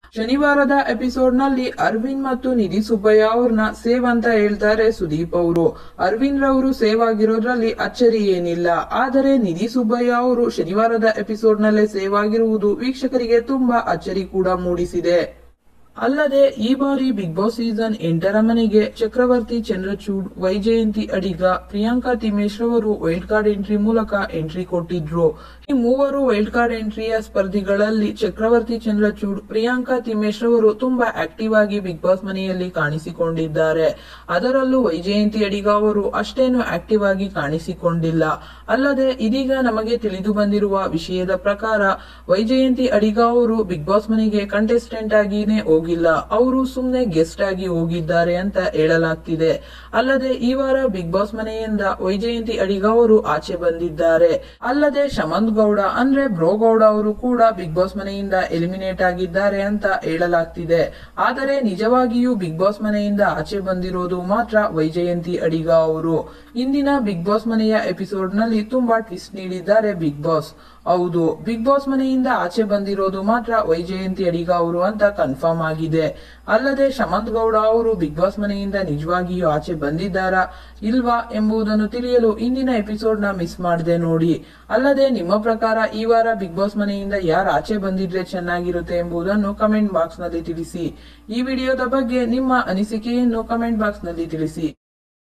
ಶನಿವಾರದ episode ನಲ್ಲಿ ಅರವಿಂದ್ ಮತ್ತು ನಿಧಿ ಸುಬ್ಬಯ್ಯ ಅವ್ರನ್ನ ಸೇವ್ ಅಂತ ಹೇಳ್ತಾರೆ ಸುದೀಪ್ ಅವರು. ಅರವಿಂದ್ ರವರು ಸೇವ್ ಆಗಿರೋದ್ರಲ್ಲಿ ಅಚ್ಚರಿ ಏನಿಲ್ಲ. ಆದರೆ ನಿಧಿ ಸುಬ್ಬಯ್ಯ ಅವರು ಶನಿವಾರದ ಎಪಿಸೋಡ್ ನಲ್ಲೇ ಸೇವ್ ಆಗಿರುವುದು ವೀಕ್ಷಕರಿಗೆ ತುಂಬಾ ಅಚ್ಚರಿ ಕೂಡ ಮೂಡಿಸಿದೆ. ಅಲ್ಲದೆ ಈ ಬಾರಿ ಬಿಗ್ ಬಾಸ್ ಸೀಸನ್ 8ರ ಮನೆಗೆ ಚಕ್ರವರ್ತಿ ಚಂದ್ರಚೂಡ್, ವೈಜಯಂತಿ ಅಡಿಗ, ಪ್ರಿಯಾಂಕಾ ತಿಮೇಶ್ ರವರು ವೈಲ್ಡ್ ಕಾರ್ಡ್ ಎಂಟ್ರಿ ಮೂಲಕ ಎಂಟ್ರಿ ಕೊಟ್ಟಿದ್ರು. ಈ ಮೂವರು ವೈಲ್ಡ್ ಕಾರ್ಡ್ ಎಂಟ್ರಿಯ ಸ್ಪರ್ಧಿಗಳಲ್ಲಿ ಚಕ್ರವರ್ತಿ ಚಂದ್ರಚೂಡ್, ಪ್ರಿಯಾಂಕಾ ತಿಮೇಶ್ ರವರು ತುಂಬಾ ಆಕ್ಟಿವ್ ಆಗಿ ಬಿಗ್ ಬಾಸ್ ಮನೆಯಲ್ಲಿ ಕಾಣಿಸಿಕೊಂಡಿದ್ದಾರೆ. ಅದರಲ್ಲೂ ವೈಜಯಂತಿ ಅಡಿಗ ಅವರು ಅಷ್ಟೇನು ಆಕ್ಟಿವ್ ಆಗಿ ಕಾಣಿಸಿಕೊಂಡಿಲ್ಲ. ಅಲ್ಲದೆ ಇದೀಗ ನಮಗೆ ತಿಳಿದು ಬಂದಿರುವ ವಿಷಯದ ಪ್ರಕಾರ ವೈಜಯಂತಿ ಅಡಿಗ ಅವರು ಬಿಗ್ ಬಾಸ್ ಮನೆಗೆ ಕಂಟೆಸ್ಟೆಂಟ್ ಆಗಿನೇ ಹೋಗಿಲ್ಲ, ಅವರು ಸುಮ್ನೆ ಗೆಸ್ಟ್ ಆಗಿ ಹೋಗಿದ್ದಾರೆ ಅಂತ ಹೇಳಲಾಗ್ತಿದೆ. ಅಲ್ಲದೆ ಈ ವಾರ ಬಿಗ್ ಬಾಸ್ ಮನೆಯಿಂದ ವೈಜಯಂತಿ ಅಡಿಗ ಅವರು ಆಚೆ ಬಂದಿದ್ದಾರೆ. ಅಲ್ಲದೆ ಶಮಂತ್ ಗೌಡ ಅಂದ್ರೆ ಬ್ರೋ ಗೌಡ ಅವರು ಕೂಡ ಬಿಗ್ ಬಾಸ್ ಮನೆಯಿಂದ ಎಲಿಮಿನೇಟ್ ಆಗಿದ್ದಾರೆ ಅಂತ ಹೇಳಲಾಗ್ತಿದೆ. ಆದರೆ ನಿಜವಾಗಿಯೂ ಬಿಗ್ ಬಾಸ್ ಮನೆಯಿಂದ ಆಚೆ ಬಂದಿರೋದು ಮಾತ್ರ ವೈಜಯಂತಿ ಅಡಿಗ ಅವರು. ಇಂದಿನ ಬಿಗ್ ಬಾಸ್ ಮನೆಯ ಎಪಿಸೋಡ್ ನಲ್ಲಿ ತುಂಬಾ ಟ್ವಿಸ್ಟ್ ನೀಡಿದ್ದಾರೆ ಬಿಗ್ ಬಾಸ್. ಹೌದು, ಬಿಗ್ ಬಾಸ್ ಮನೆಯಿಂದ ಆಚೆ ಬಂದಿರೋದು ಮಾತ್ರ ವೈಜಯಂತಿ ಅಡಿಗ ಅವರು ಅಂತ ಕನ್ಫರ್ಮ್ ಆಗಿದೆ. ಅಲ್ಲದೆ ಶಮಂತ್ ಗೌಡ ಅವರು ಬಿಗ್ ಬಾಸ್ ಮನೆಯಿಂದ ನಿಜವಾಗಿಯೂ ಆಚೆ ಬಂದಿದ್ದಾರಾ ಇಲ್ವಾ ಎಂಬುದನ್ನು ತಿಳಿಯಲು ಇಂದಿನ ಎಪಿಸೋಡ್ ನ ಮಿಸ್ ಮಾಡದೆ ನೋಡಿ. ಅಲ್ಲದೆ ನಿಮ್ಮ ಪ್ರಕಾರ ಈ ವಾರ ಬಿಗ್ ಬಾಸ್ ಮನೆಯಿಂದ ಯಾರು ಆಚೆ ಬಂದಿದ್ರೆ ಚೆನ್ನಾಗಿರುತ್ತೆ ಎಂಬುದನ್ನು ಕಮೆಂಟ್ ಬಾಕ್ಸ್ ನಲ್ಲಿ ತಿಳಿಸಿ. ಈ ವಿಡಿಯೋದ ಬಗ್ಗೆ ನಿಮ್ಮ ಅನಿಸಿಕೆಯನ್ನು ಕಮೆಂಟ್ ಬಾಕ್ಸ್ ನಲ್ಲಿ ತಿಳಿಸಿ.